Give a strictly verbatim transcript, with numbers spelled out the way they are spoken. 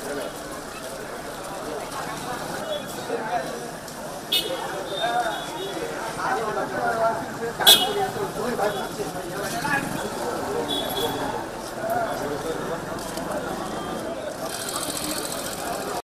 打不过，不会把你拿去。